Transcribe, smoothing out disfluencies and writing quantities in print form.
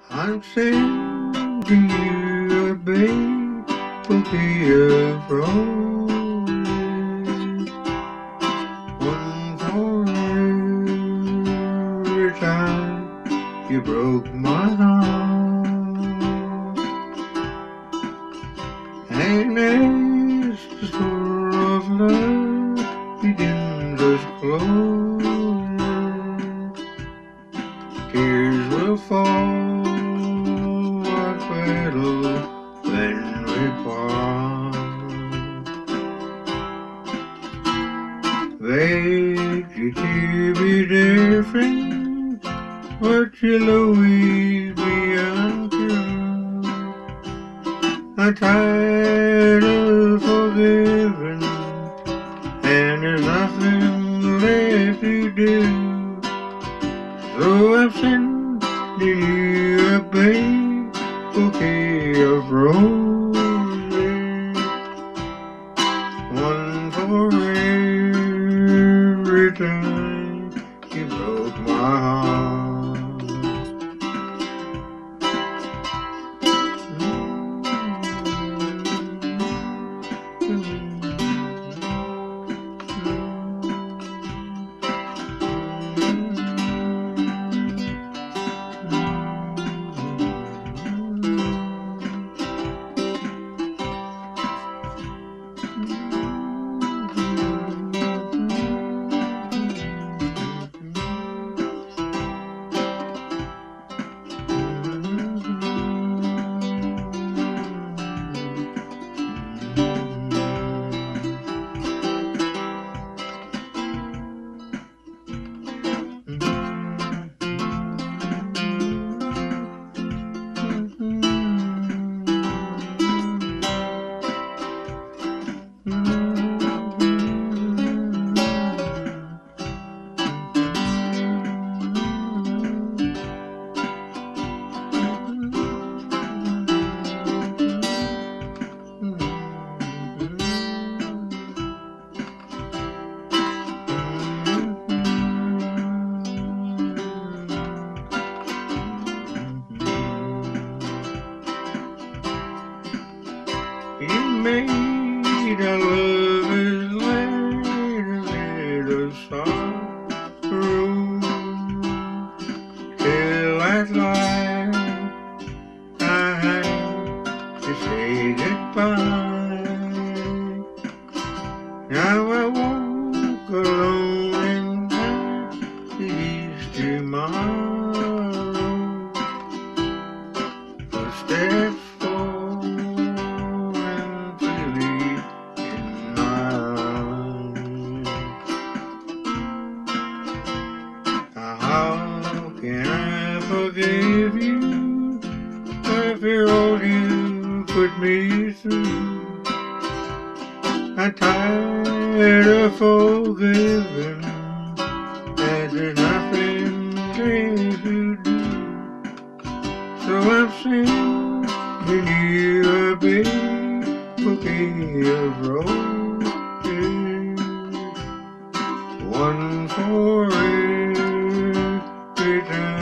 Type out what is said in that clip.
I'm sending you a big bouquet of roses, one for every time you broke my heart. And as the store of love begins us closer, tears will fall like petals when we part. Beg you to be different, but you'll always be untrue. I'm tired of forgiving, and there's nothing left to do. So I'm sending you a big bouquet of roses, one for every time you broke my heart. You made our lovers let a little sorrow, till at last I had to say goodbye. Now I walk alone and pass the east tomorrow. Footsteps how can I forgive you after all you put me through? I'm tired of forgiving, and there's nothing left to do. So I'm sending you a big bouquet of roses, one for every time